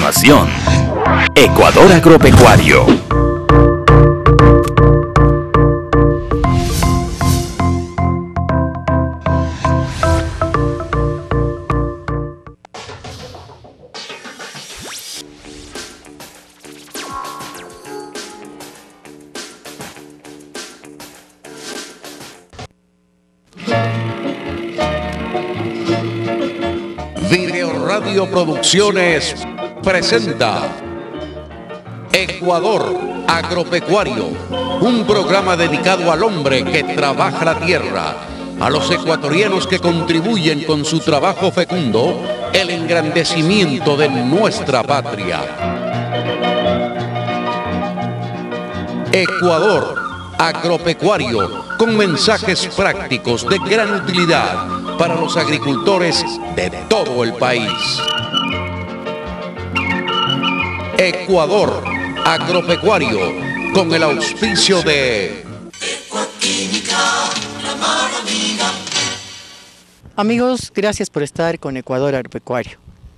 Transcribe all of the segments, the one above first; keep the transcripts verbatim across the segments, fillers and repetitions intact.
continuación, Ecuador Agropecuario. Video Radio Producciones presenta Ecuador Agropecuario, un programa dedicado al hombre que trabaja la tierra, a los ecuatorianos que contribuyen con su trabajo fecundo el engrandecimiento de nuestra patria. Ecuador Agropecuario, con mensajes prácticos de gran utilidad para los agricultores de todo el país. Ecuador Agropecuario, con el auspicio de Ecuaquímica, la mano amiga. Amigos, gracias por estar con Ecuador Agropecuario.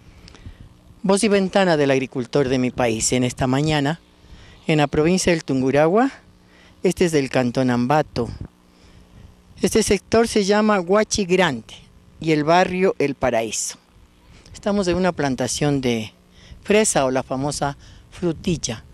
Voz y ventana del agricultor de mi país en esta mañana, en la provincia del Tungurahua. Este es del cantón Ambato. Este sector se llama Huachi Grande y el barrio El Paraíso. Estamos en una plantación de fresa o la famosa frutilla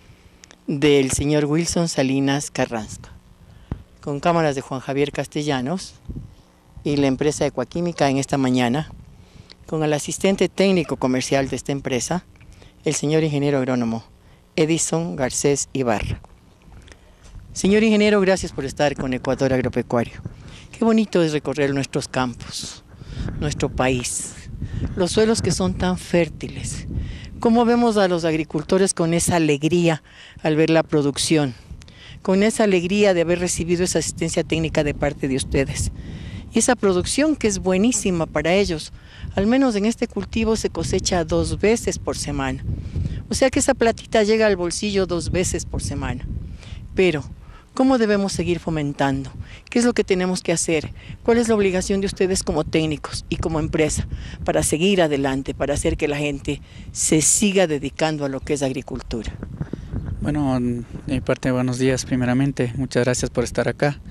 del señor Wilson Salinas Carrasco, con cámaras de Juan Javier Castellanos y la empresa Ecuaquímica en esta mañana, con el asistente técnico comercial de esta empresa, el señor ingeniero agrónomo Edison Garcés Ibarra. Señor ingeniero, gracias por estar con Ecuador Agropecuario. Qué bonito es recorrer nuestros campos, nuestro país, los suelos que son tan fértiles. Cómo vemos a los agricultores con esa alegría al ver la producción, con esa alegría de haber recibido esa asistencia técnica de parte de ustedes. Y esa producción que es buenísima para ellos, al menos en este cultivo se cosecha dos veces por semana. O sea que esa platita llega al bolsillo dos veces por semana. Pero ¿cómo debemos seguir fomentando? ¿Qué es lo que tenemos que hacer? ¿Cuál es la obligación de ustedes como técnicos y como empresa para seguir adelante, para hacer que la gente se siga dedicando a lo que es agricultura? Bueno, de mi parte, buenos días primeramente. Muchas gracias por estar acá.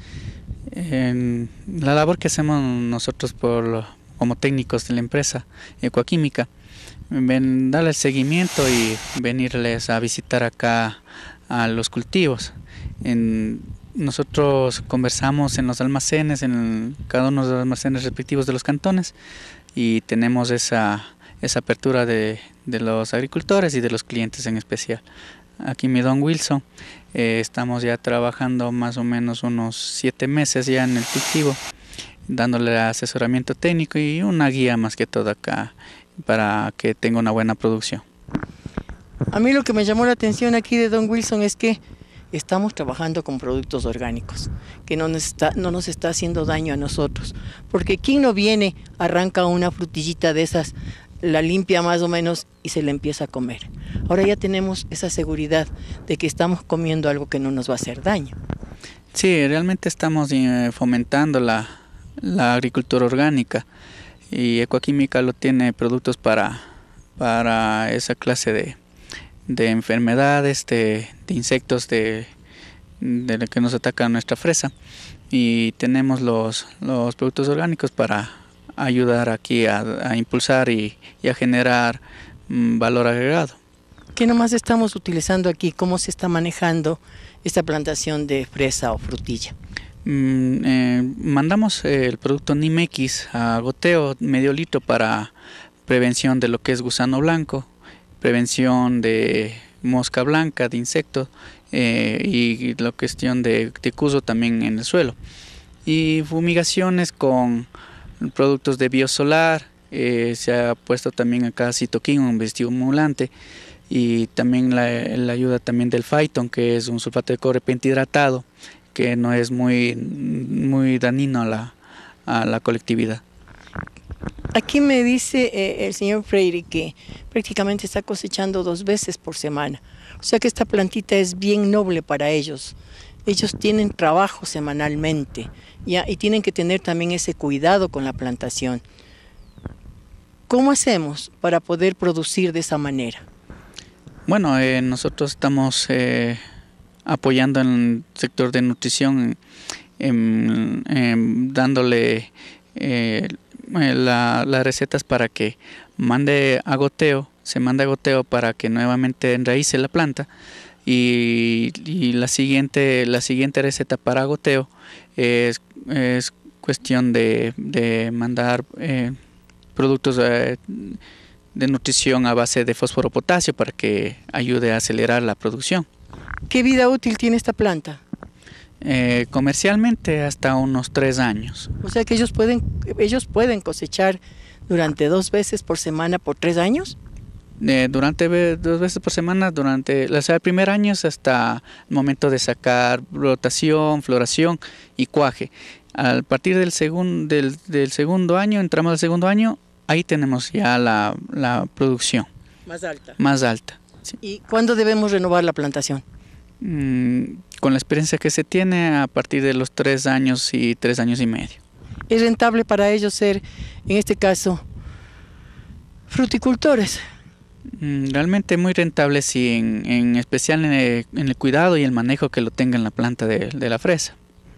En la labor que hacemos nosotros por, como técnicos de la empresa Ecuaquímica, ven, darle el seguimiento y venirles a visitar acá a los cultivos. En, nosotros conversamos en los almacenes, en cada uno de los almacenes respectivos de los cantones, y tenemos esa, esa apertura de, de los agricultores y de los clientes en especial. Aquí mi don Wilson, eh, estamos ya trabajando más o menos unos siete meses ya en el cultivo, dándole asesoramiento técnico y una guía más que todo acá para que tenga una buena producción. A mí lo que me llamó la atención aquí de don Wilson es que estamos trabajando con productos orgánicos, que no nos está, no nos está haciendo daño a nosotros, porque quien no viene, arranca una frutillita de esas, la limpia más o menos y se la empieza a comer. Ahora ya tenemos esa seguridad de que estamos comiendo algo que no nos va a hacer daño. Sí, realmente estamos eh, fomentando la, la agricultura orgánica, y Ecuaquímica lo tiene productos para, para esa clase de de enfermedades, de, de insectos de, de lo que nos atacan nuestra fresa, y tenemos los, los productos orgánicos para ayudar aquí a, a impulsar y, y a generar mm, valor agregado. ¿Qué nomás estamos utilizando aquí? ¿Cómo se está manejando esta plantación de fresa o frutilla? Mm, eh, mandamos el producto Nimex a goteo, medio litro, para prevención de lo que es gusano blanco, prevención de mosca blanca, de insectos, eh, y la cuestión de, de cuso también en el suelo. Y fumigaciones con productos de biosolar, eh, se ha puesto también acá citoquín, un bioestimulante, y también la, la ayuda también del Phyton, que es un sulfato de cobre pentihidratado, que no es muy, muy dañino a la, a la colectividad. Aquí me dice eh, el señor Freire que prácticamente está cosechando dos veces por semana. O sea que esta plantita es bien noble para ellos. Ellos tienen trabajo semanalmente, ¿ya? Y tienen que tener también ese cuidado con la plantación. ¿Cómo hacemos para poder producir de esa manera? Bueno, eh, nosotros estamos eh, apoyando en el sector de nutrición, en, en, dándole eh, la, las recetas para que mande a goteo, se manda a goteo para que nuevamente enraíce la planta. Y, y la siguiente la siguiente receta para goteo es, es cuestión de, de mandar eh, productos eh, de nutrición a base de fósforo potasio para que ayude a acelerar la producción. ¿Qué vida útil tiene esta planta? Eh, comercialmente hasta unos tres años. O sea que ellos pueden, ellos pueden cosechar durante dos veces por semana por tres años. Eh, durante dos veces por semana, durante o sea, el primer año es hasta el momento de sacar brotación, floración y cuaje. A partir del, segun, del, del segundo año, entramos al segundo año, ahí tenemos ya la, la producción más alta. Más alta sí. ¿Y cuándo debemos renovar la plantación? Mm, con la experiencia que se tiene a partir de los tres años y tres años y medio. ¿Es rentable para ellos ser, en este caso, fruticultores? Realmente muy rentable, sí, en, en especial en el, en el cuidado y el manejo que lo tenga en la planta de, de la fresa.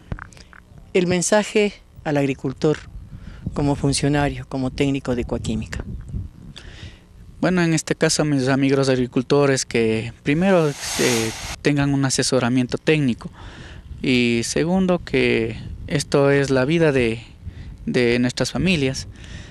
El mensaje al agricultor como funcionario, como técnico de Ecuaquímica. Bueno, en este caso a mis amigos agricultores que primero eh, tengan un asesoramiento técnico y segundo que esto es la vida de, de nuestras familias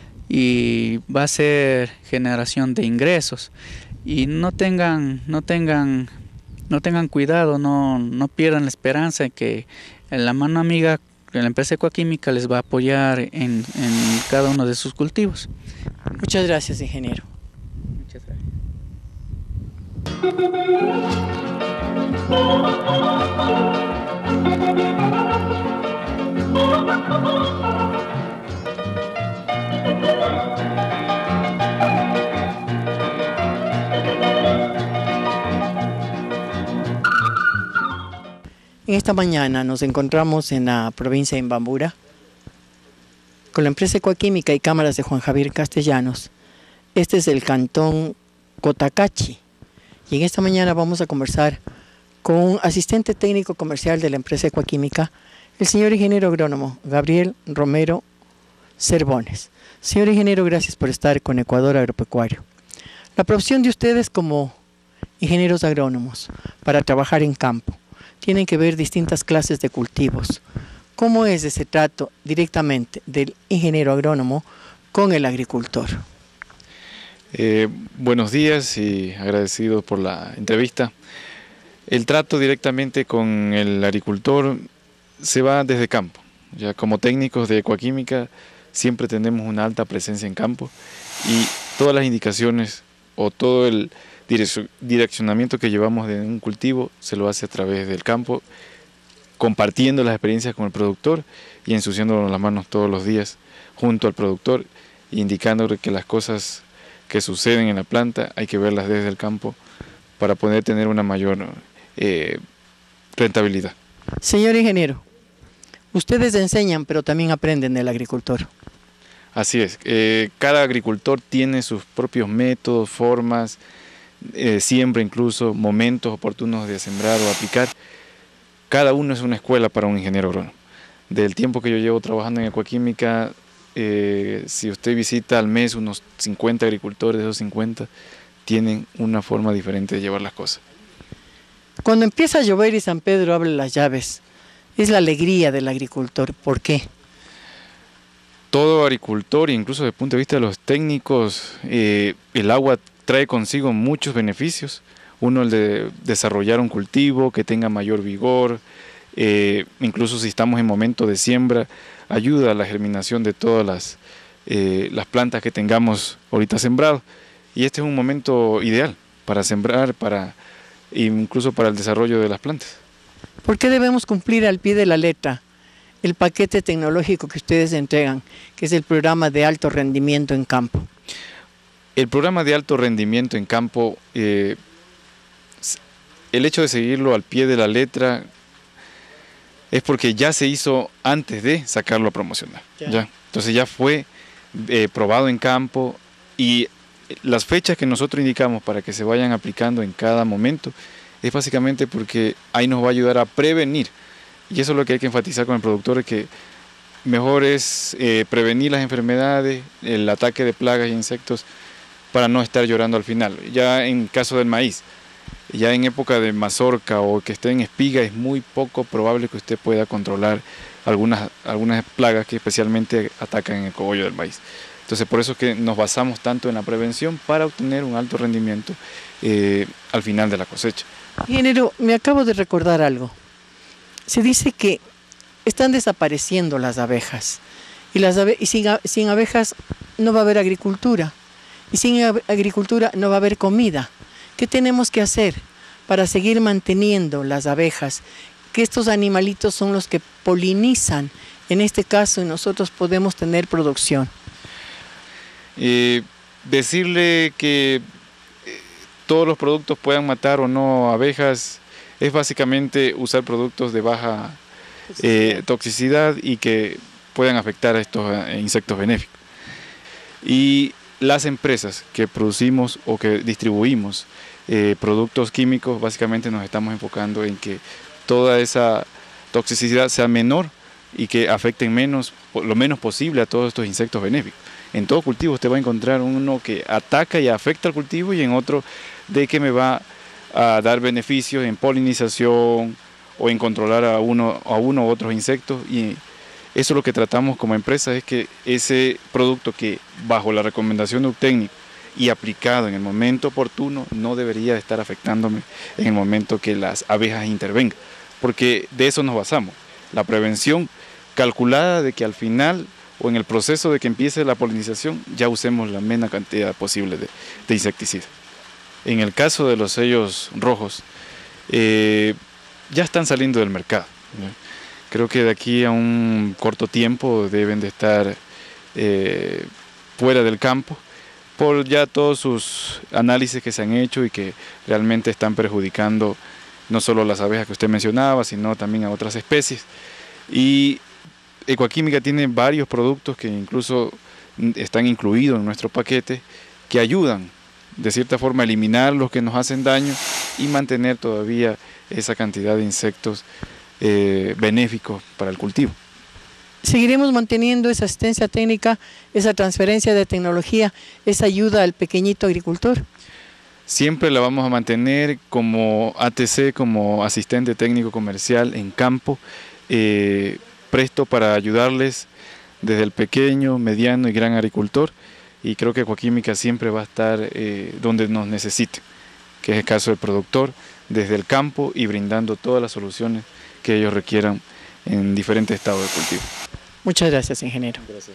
y va a ser generación de ingresos y no tengan no tengan no tengan cuidado, no no pierdan la esperanza en que la mano amiga de la empresa Ecuaquímica les va a apoyar en, en cada uno de sus cultivos. Muchas gracias, ingeniero. Muchas gracias. En esta mañana nos encontramos en la provincia de Imbabura con la empresa Ecuaquímica y cámaras de Juan Javier Castellanos. Este es el cantón Cotacachi y en esta mañana vamos a conversar con un asistente técnico comercial de la empresa Ecuaquímica, el señor ingeniero agrónomo Gabriel Romero Cervones. Señor ingeniero, gracias por estar con Ecuador Agropecuario. La profesión de ustedes como ingenieros agrónomos para trabajar en campo tienen que ver distintas clases de cultivos. ¿Cómo es ese trato directamente del ingeniero agrónomo con el agricultor? Eh, buenos días y agradecido por la entrevista. El trato directamente con el agricultor se va desde campo. Ya como técnicos de Ecuaquímica siempre tenemos una alta presencia en campo y todas las indicaciones o todo el direccionamiento que llevamos de un cultivo se lo hace a través del campo, compartiendo las experiencias con el productor y ensuciándonos las manos todos los días junto al productor, indicándole que las cosas que suceden en la planta hay que verlas desde el campo para poder tener una mayor eh, rentabilidad. Señor ingeniero, ustedes enseñan pero también aprenden del agricultor. Así es, eh, cada agricultor tiene sus propios métodos, formas, eh, siembra incluso, momentos oportunos de sembrar o aplicar. Cada uno es una escuela para un ingeniero agrónomo. Del tiempo que yo llevo trabajando en Ecuaquímica, eh, si usted visita al mes unos cincuenta agricultores, de esos cincuenta tienen una forma diferente de llevar las cosas. Cuando empieza a llover y San Pedro abre las llaves, es la alegría del agricultor. ¿Por qué? Todo agricultor, incluso desde el punto de vista de los técnicos, eh, el agua trae consigo muchos beneficios. Uno, el de desarrollar un cultivo que tenga mayor vigor, eh, incluso si estamos en momento de siembra, ayuda a la germinación de todas las, eh, las plantas que tengamos ahorita sembrado. Y este es un momento ideal para sembrar, para, incluso para el desarrollo de las plantas. ¿Por qué debemos cumplir al pie de la letra el paquete tecnológico que ustedes entregan, que es el programa de alto rendimiento en campo? El programa de alto rendimiento en campo, eh, el hecho de seguirlo al pie de la letra es porque ya se hizo antes de sacarlo a promocionar. Ya. Ya. Entonces ya fue eh, probado en campo, Y las fechas que nosotros indicamos para que se vayan aplicando en cada momento es básicamente porque ahí nos va a ayudar a prevenir. Y eso es lo que hay que enfatizar con el productor, es que mejor es eh, prevenir las enfermedades, el ataque de plagas e insectos, para no estar llorando al final. Ya en caso del maíz, ya en época de mazorca o que esté en espiga, es muy poco probable que usted pueda controlar algunas, algunas plagas que especialmente atacan el cogollo del maíz. Entonces por eso es que nos basamos tanto en la prevención para obtener un alto rendimiento eh, al final de la cosecha. Ingeniero, me acabo de recordar algo. Se dice que están desapareciendo las abejas y, las abe y sin, sin abejas no va a haber agricultura y sin agricultura no va a haber comida. ¿Qué tenemos que hacer para seguir manteniendo las abejas? Que estos animalitos son los que polinizan, en este caso, y nosotros podemos tener producción. Eh, decirle que todos los productos puedan matar o no abejas es básicamente usar productos de baja eh, toxicidad y que puedan afectar a estos eh, insectos benéficos. Y las empresas que producimos o que distribuimos eh, productos químicos, básicamente nos estamos enfocando en que toda esa toxicidad sea menor y que afecten menos, lo menos posible a todos estos insectos benéficos. En todo cultivo usted va a encontrar uno que ataca y afecta al cultivo y en otro de que me va a dar beneficios en polinización o en controlar a uno, a uno u otros insectos. Y eso es lo que tratamos como empresa, es que ese producto que bajo la recomendación de un técnico y aplicado en el momento oportuno no debería estar afectándome en el momento que las abejas intervengan, porque de eso nos basamos, la prevención calculada de que al final o en el proceso de que empiece la polinización ya usemos la menos cantidad posible de, de insecticida. En el caso de los sellos rojos, eh, ya están saliendo del mercado. ¿no? Creo que de aquí a un corto tiempo deben de estar eh, fuera del campo por ya todos sus análisis que se han hecho y que realmente están perjudicando no solo las abejas que usted mencionaba, sino también a otras especies. Y Ecuaquímica tiene varios productos que incluso están incluidos en nuestro paquete que ayudan de cierta forma a eliminar los que nos hacen daño y mantener todavía esa cantidad de insectos eh, benéficos para el cultivo. Seguiremos manteniendo esa asistencia técnica, esa transferencia de tecnología, esa ayuda al pequeñito agricultor. Siempre la vamos a mantener como A T C, como asistente técnico comercial en campo, eh, presto para ayudarles desde el pequeño, mediano y gran agricultor, y creo que Ecuaquímica siempre va a estar eh, donde nos necesite, que es el caso del productor, desde el campo y brindando todas las soluciones que ellos requieran en diferentes estados de cultivo. Muchas gracias, ingeniero. Gracias.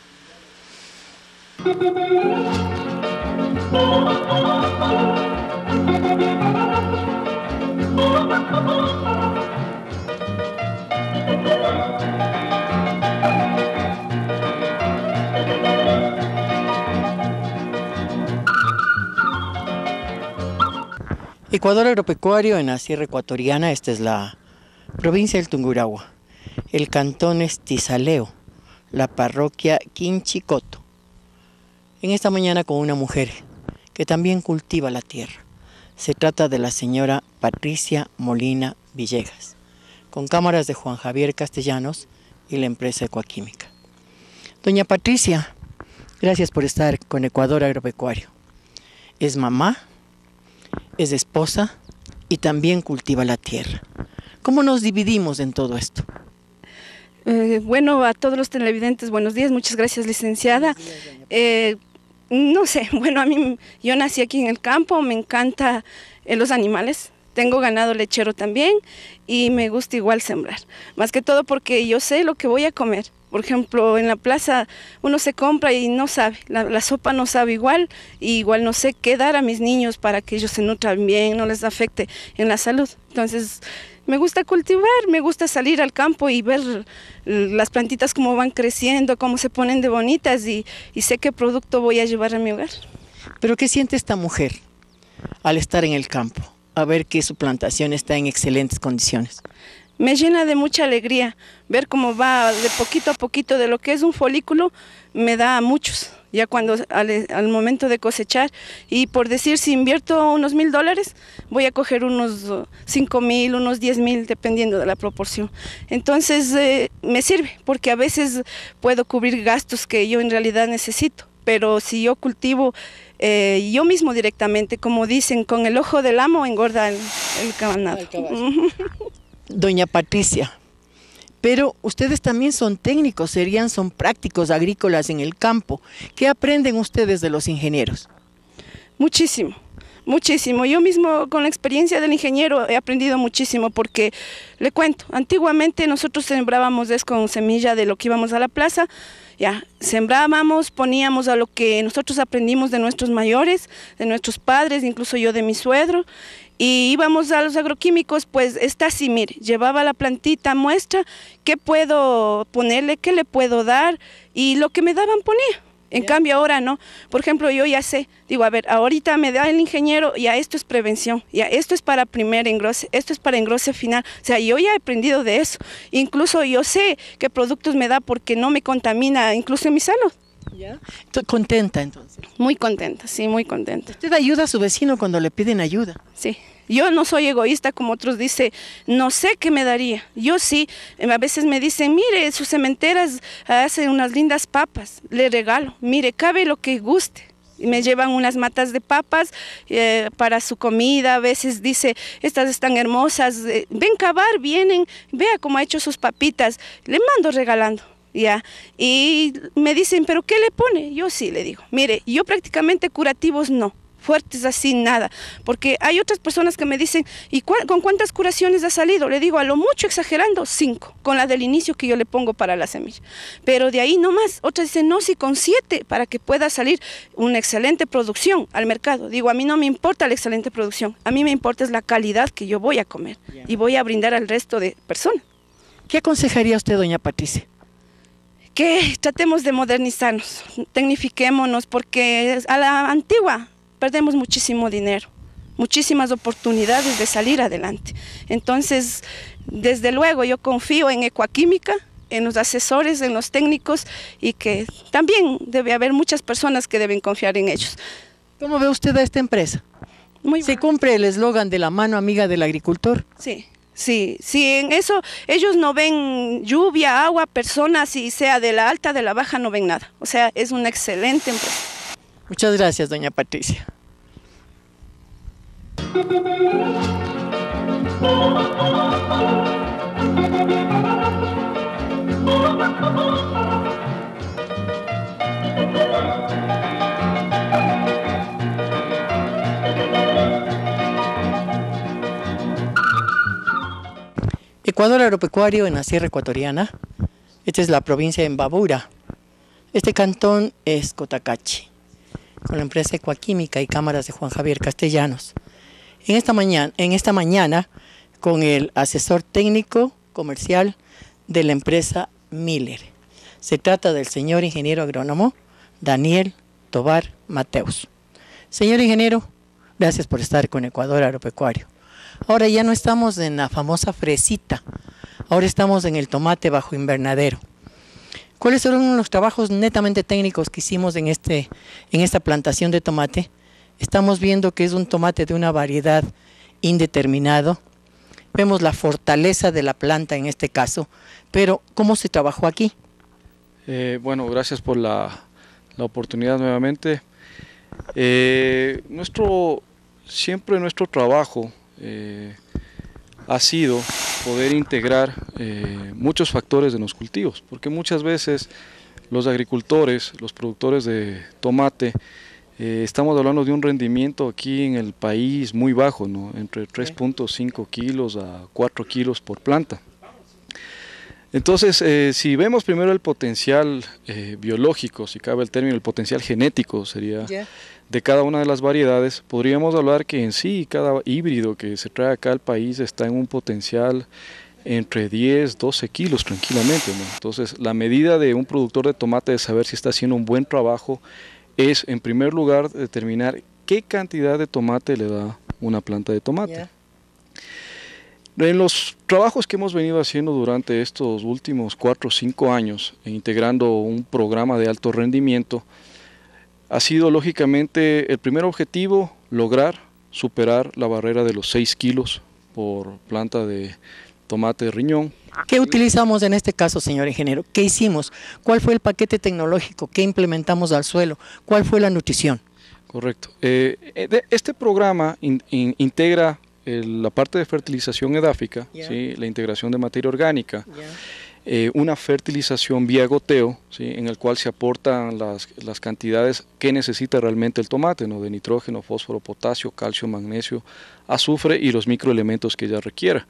Ecuador Agropecuario en la Sierra Ecuatoriana, esta es la provincia del Tungurahua, el cantón es Tizaleo, la parroquia Quinchicoto. En esta mañana con una mujer que también cultiva la tierra. Se trata de la señora Patricia Molina Villegas, con cámaras de Juan Javier Castellanos y la empresa Ecuaquímica. Doña Patricia, gracias por estar con Ecuador Agropecuario. Es mamá, es esposa y también cultiva la tierra. ¿Cómo nos dividimos en todo esto? Eh, bueno, a todos los televidentes, buenos días, muchas gracias, licenciada. Eh, no sé, bueno, a mí, yo nací aquí en el campo, me encanta eh, los animales, tengo ganado lechero también y me gusta igual sembrar. Más que todo porque yo sé lo que voy a comer. Por ejemplo, en la plaza uno se compra y no sabe, la, la sopa no sabe igual, y igual no sé qué dar a mis niños para que ellos se nutran bien, no les afecte en la salud. Entonces, me gusta cultivar, me gusta salir al campo y ver las plantitas cómo van creciendo, cómo se ponen de bonitas y, y sé qué producto voy a llevar a mi hogar. ¿Pero qué siente esta mujer al estar en el campo, a ver que su plantación está en excelentes condiciones? Me llena de mucha alegría ver cómo va de poquito a poquito de lo que es un folículo, me da muchos, ya cuando al, al momento de cosechar. Y por decir, si invierto unos mil dólares, voy a coger unos cinco mil, unos diez mil, dependiendo de la proporción. Entonces eh, me sirve, porque a veces puedo cubrir gastos que yo en realidad necesito. Pero si yo cultivo eh, yo mismo directamente, como dicen, con el ojo del amo engorda el, el ganado. Doña Patricia, pero ustedes también son técnicos, serían, son prácticos agrícolas en el campo. ¿Qué aprenden ustedes de los ingenieros? Muchísimo, muchísimo. Yo mismo con la experiencia del ingeniero he aprendido muchísimo porque, le cuento, antiguamente nosotros sembrábamos es con semilla de lo que íbamos a la plaza. Ya, sembrábamos, poníamos a lo que nosotros aprendimos de nuestros mayores, de nuestros padres, incluso yo de mi suegro, y íbamos a los agroquímicos, pues está así, mire, llevaba la plantita muestra, qué puedo ponerle, qué le puedo dar, y lo que me daban ponía. En yeah. cambio ahora no. Por ejemplo, yo ya sé, digo, a ver, ahorita me da el ingeniero, ya esto es prevención, ya esto es para primer engrose, esto es para engrose final. O sea, yo ya he aprendido de eso. Incluso yo sé qué productos me da porque no me contamina, incluso en mi salud. ¿Ya? ¿Estoy contenta entonces? Muy contenta, sí, muy contenta. ¿Usted ayuda a su vecino cuando le piden ayuda? Sí. Yo no soy egoísta como otros dicen, no sé qué me daría. Yo sí, a veces me dicen, mire, sus cementeras hacen unas lindas papas, le regalo, mire, cabe lo que guste. Y me llevan unas matas de papas eh, para su comida, a veces dice, estas están hermosas, eh, ven cavar, vienen, vea cómo ha hecho sus papitas, le mando regalando. Ya, y me dicen, ¿pero qué le pone? Yo sí le digo, mire, yo prácticamente curativos no. Fuertes así, nada, porque hay otras personas que me dicen, ¿y cu con cuántas curaciones ha salido? Le digo, a lo mucho exagerando, cinco, con la del inicio que yo le pongo para la semilla, pero de ahí no más. Otras dicen, no, sí, con siete, para que pueda salir una excelente producción al mercado. Digo, a mí no me importa la excelente producción, a mí me importa es la calidad que yo voy a comer y voy a brindar al resto de personas. ¿Qué aconsejaría usted, doña Patricia? Que tratemos de modernizarnos, tecnifiquémonos, porque a la antigua perdemos muchísimo dinero, muchísimas oportunidades de salir adelante. Entonces, desde luego yo confío en Ecuaquímica, en los asesores, en los técnicos, y que también debe haber muchas personas que deben confiar en ellos. ¿Cómo ve usted a esta empresa? Muy ¿Se cumple el eslogan de la mano amiga del agricultor? Sí. Sí, sí, en eso ellos no ven lluvia, agua, personas, y sea de la alta, de la baja, no ven nada. O sea, es una excelente empresa. Muchas gracias, doña Patricia. Ecuador agropecuario en la Sierra Ecuatoriana. Esta es la provincia de Imbabura. Este cantón es Cotacachi, con la empresa Ecuaquímica y cámaras de Juan Javier Castellanos. En esta mañana, en esta mañana con el asesor técnico comercial de la empresa Miller. Se trata del señor ingeniero agrónomo Daniel Tobar Mateus. Señor ingeniero, gracias por estar con Ecuador Agropecuario. Ahora ya no estamos en la famosa fresita, ahora estamos en el tomate bajo invernadero. ¿Cuáles fueron los trabajos netamente técnicos que hicimos en, este, en esta plantación de tomate? Estamos viendo que es un tomate de una variedad indeterminado. Vemos la fortaleza de la planta en este caso, pero ¿cómo se trabajó aquí? Eh, bueno, gracias por la, la oportunidad nuevamente. Eh, nuestro, siempre nuestro trabajo eh, ha sido poder integrar eh, muchos factores de los cultivos, porque muchas veces los agricultores, los productores de tomate, eh, estamos hablando de un rendimiento aquí en el país muy bajo, ¿no? Entre tres punto cinco kilos a cuatro kilos por planta. Entonces, eh, si vemos primero el potencial eh, biológico, si cabe el término, el potencial genético sería yeah. de cada una de las variedades, podríamos hablar que en sí cada híbrido que se trae acá al país está en un potencial entre diez, doce kilos tranquilamente, ¿no? Entonces, la medida de un productor de tomate de saber si está haciendo un buen trabajo es, en primer lugar, determinar qué cantidad de tomate le da una planta de tomate. Yeah. En los trabajos que hemos venido haciendo durante estos últimos cuatro o cinco años, integrando un programa de alto rendimiento, ha sido lógicamente el primer objetivo lograr superar la barrera de los seis kilos por planta de tomate de riñón. ¿Qué utilizamos en este caso, señor ingeniero? ¿Qué hicimos? ¿Cuál fue el paquete tecnológico? ¿Qué implementamos al suelo? ¿Cuál fue la nutrición? Correcto. Eh, este programa in, in, integra el, la parte de fertilización edáfica, yeah. ¿sí? La integración de materia orgánica, yeah. eh, una fertilización vía goteo, ¿sí? En el cual se aportan las, las cantidades que necesita realmente el tomate, ¿no? De nitrógeno, fósforo, potasio, calcio, magnesio, azufre y los microelementos que ella requiera.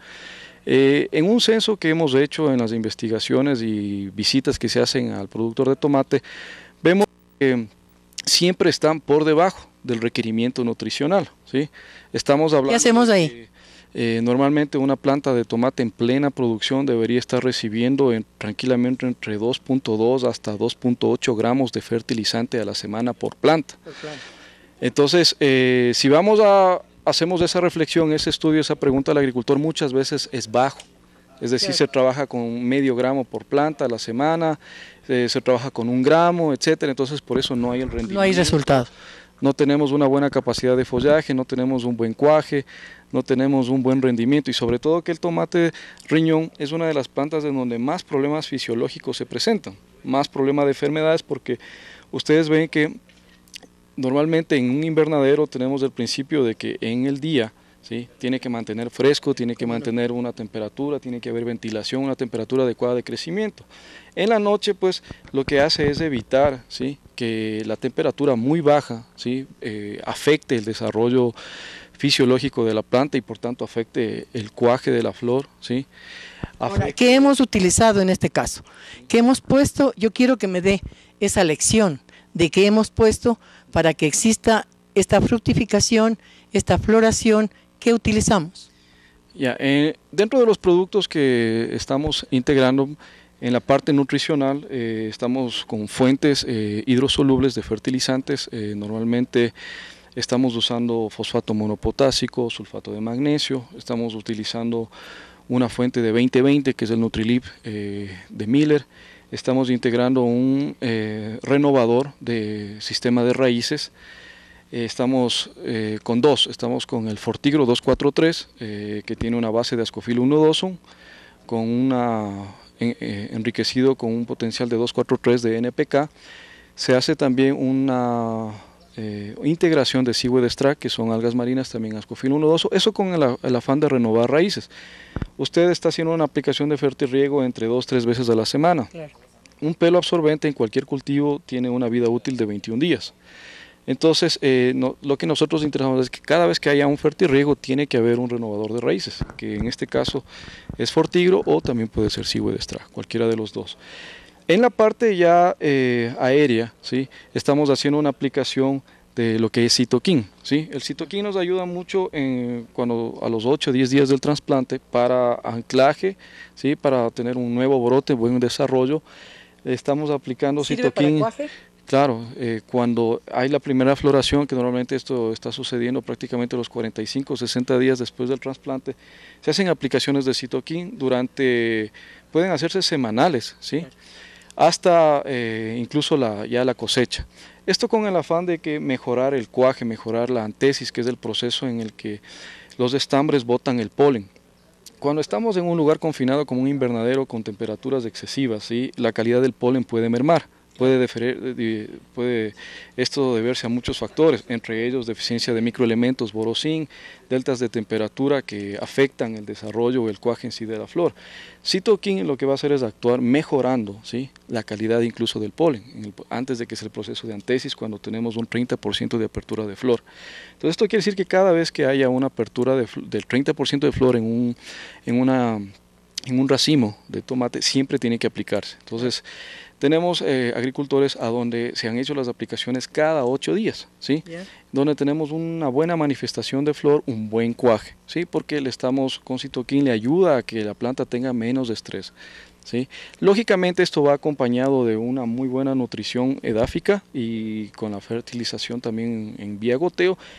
Eh, en un censo que hemos hecho en las investigaciones y visitas que se hacen al productor de tomate, vemos que siempre están por debajo del requerimiento nutricional, ¿sí? Estamos hablando. ¿Qué hacemos ahí? De, eh, normalmente una planta de tomate en plena producción debería estar recibiendo en, tranquilamente entre dos punto dos hasta dos punto ocho gramos de fertilizante a la semana por planta. Por planta. Entonces, eh, si vamos a hacemos esa reflexión, ese estudio, esa pregunta al agricultor, muchas veces es bajo. Es decir, sí. Se trabaja con medio gramo por planta a la semana, eh, se trabaja con un gramo, etcétera. Entonces, por eso no hay el rendimiento. No hay resultado. No tenemos una buena capacidad de follaje, no tenemos un buen cuaje, no tenemos un buen rendimiento y sobre todo que el tomate riñón es una de las plantas en donde más problemas fisiológicos se presentan, más problemas de enfermedades, porque ustedes ven que normalmente en un invernadero tenemos el principio de que en el día, ¿sí? Tiene que mantener fresco, tiene que mantener una temperatura, tiene que haber ventilación, una temperatura adecuada de crecimiento. En la noche, pues, lo que hace es evitar, ¿sí? Que la temperatura muy baja, ¿sí? eh, afecte el desarrollo fisiológico de la planta y por tanto afecte el cuaje de la flor, ¿sí? Ahora, ¿qué hemos utilizado en este caso? ¿Qué hemos puesto? Yo quiero que me dé esa lección de qué hemos puesto para que exista esta fructificación, esta floración que utilizamos. Ya, eh, dentro de los productos que estamos integrando en la parte nutricional, eh, estamos con fuentes eh, hidrosolubles de fertilizantes, eh, normalmente estamos usando fosfato monopotásico, sulfato de magnesio, estamos utilizando una fuente de veinte veinte que es el Nutrilip eh, de Miller. Estamos integrando un eh, renovador de sistema de raíces. Eh, estamos eh, con dos, estamos con el Fortigro dos cuatro tres, eh, que tiene una base de Ascophyllum unodosum, con una, en, eh, enriquecido con un potencial de dos cuatro tres de N P K. Se hace también una eh, integración de Seaweed Extract, que son algas marinas, también Ascophyllum unodosum, eso con el, el afán de renovar raíces. Usted está haciendo una aplicación de fertirriego entre dos tres veces a la semana. Claro. Un pelo absorbente en cualquier cultivo tiene una vida útil de veintiún días. Entonces, eh, no, lo que nosotros interesamos es que cada vez que haya un fertirriego tiene que haber un renovador de raíces, que en este caso es Fortigro o también puede ser Seaweed Extract, cualquiera de los dos. En la parte ya eh, aérea, ¿sí? Estamos haciendo una aplicación de lo que es citoquín, ¿sí? El citoquín nos ayuda mucho en, cuando, a los ocho o diez días del trasplante para anclaje, ¿sí? Para tener un nuevo brote, buen desarrollo. Estamos aplicando citoquín. Claro, eh, cuando hay la primera floración, que normalmente esto está sucediendo prácticamente los cuarenta y cinco o sesenta días después del trasplante, se hacen aplicaciones de citoquín durante, pueden hacerse semanales, ¿sí? Hasta eh, incluso la, ya la cosecha. Esto con el afán de que mejorar el cuaje, mejorar la antesis, que es el proceso en el que los estambres botan el polen. Cuando estamos en un lugar confinado como un invernadero con temperaturas excesivas, ¿sí? La calidad del polen puede mermar. Puede, deferir, puede esto deberse a muchos factores, entre ellos deficiencia de microelementos, borosín, deltas de temperatura que afectan el desarrollo o el cuaje en sí de la flor. Citoquín lo que va a hacer es actuar mejorando, ¿sí? La calidad incluso del polen, en el, antes de que sea el proceso de antesis, cuando tenemos un treinta por ciento de apertura de flor. Entonces esto quiere decir que cada vez que haya una apertura de, del treinta por ciento de flor en un, en, una, en un racimo de tomate, siempre tiene que aplicarse. Entonces, tenemos eh, agricultores a donde se han hecho las aplicaciones cada ocho días, ¿sí? Yeah. Donde tenemos una buena manifestación de flor, un buen cuaje, ¿sí? Porque le estamos con citoquín, le ayuda a que la planta tenga menos estrés, ¿sí? Lógicamente esto va acompañado de una muy buena nutrición edáfica y con la fertilización también en vía goteo.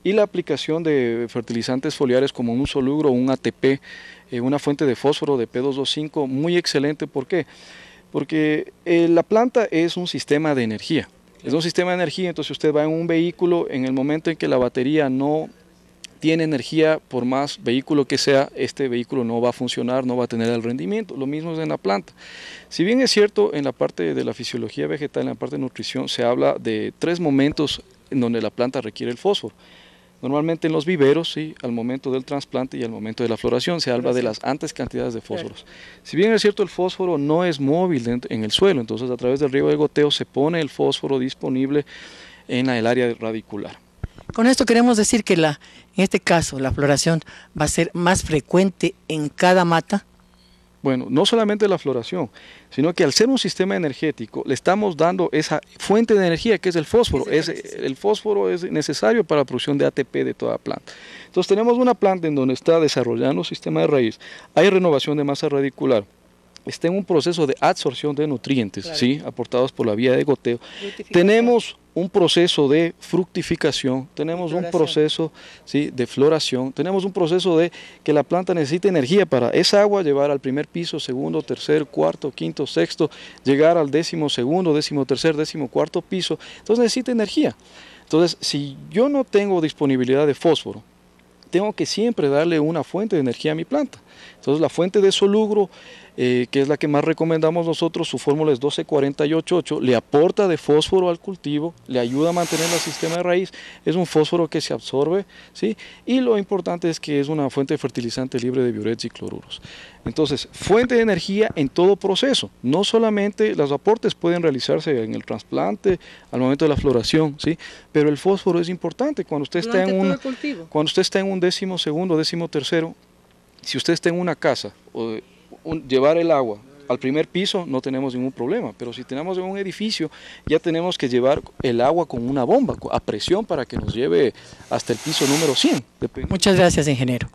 y la aplicación de fertilizantes foliares como un solugro o un A T P, eh, una fuente de fósforo de P doscientos veinticinco muy excelente. ¿Por qué? Porque eh, la planta es un sistema de energía, es un sistema de energía, entonces usted va en un vehículo, en el momento en que la batería no tiene energía, por más vehículo que sea, este vehículo no va a funcionar, no va a tener el rendimiento. Lo mismo es en la planta. Si bien es cierto, en la parte de la fisiología vegetal, en la parte de nutrición, se habla de tres momentos en donde la planta requiere el fósforo. Normalmente en los viveros, sí, al momento del trasplante y al momento de la floración, se habla de las altas cantidades de fósforos. Si bien es cierto, el fósforo no es móvil en el suelo, entonces a través del riego de goteo se pone el fósforo disponible en el área radicular. Con esto queremos decir que la, en este caso la floración va a ser más frecuente en cada mata. Bueno, no solamente la floración, sino que al ser un sistema energético le estamos dando esa fuente de energía que es el fósforo. Es, el fósforo es necesario para la producción de A T P de toda planta. Entonces tenemos una planta en donde está desarrollando un sistema de raíz, hay renovación de masa radicular, está en un proceso de absorción de nutrientes, claro, ¿sí?, aportados por la vía de goteo. Tenemos un proceso de fructificación, tenemos un proceso, ¿sí?, de floración, tenemos un proceso de que la planta necesita energía para esa agua llevar al primer piso, segundo, tercer, cuarto, quinto, sexto, llegar al décimo segundo, décimo tercer, décimo cuarto piso, entonces necesita energía. Entonces, si yo no tengo disponibilidad de fósforo, tengo que siempre darle una fuente de energía a mi planta. Entonces la fuente de solugro, eh, que es la que más recomendamos nosotros, su fórmula es doce cuarenta y ocho ocho, le aporta de fósforo al cultivo, le ayuda a mantener el sistema de raíz, es un fósforo que se absorbe, ¿sí?, y lo importante es que es una fuente de fertilizante libre de biuretos y cloruros. Entonces, fuente de energía en todo proceso, no solamente los aportes pueden realizarse en el trasplante, al momento de la floración, ¿sí?, pero el fósforo es importante cuando usted está en un, cuando usted está en un décimo segundo, décimo tercero. Si usted está en una casa, o un, llevar el agua al primer piso no tenemos ningún problema, pero si tenemos en un edificio ya tenemos que llevar el agua con una bomba a presión para que nos lleve hasta el piso número cien. Muchas gracias, ingeniero.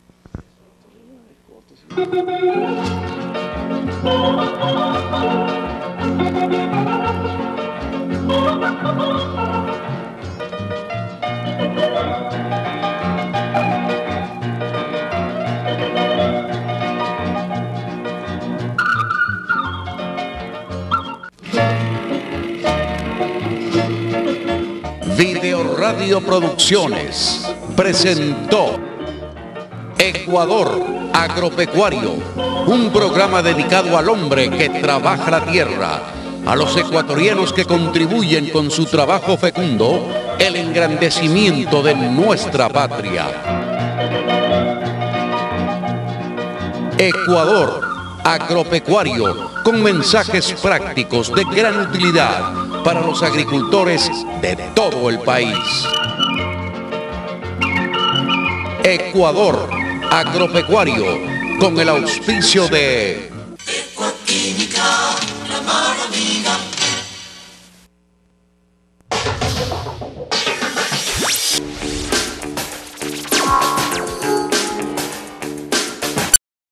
Video Radio Producciones presentó Ecuador Agropecuario, un programa dedicado al hombre que trabaja la tierra, a los ecuatorianos que contribuyen con su trabajo fecundo el engrandecimiento de nuestra patria. Ecuador Agropecuario, con mensajes prácticos de gran utilidad para los agricultores de todo el país. Ecuador Agropecuario, con el auspicio de Ecuaquímica.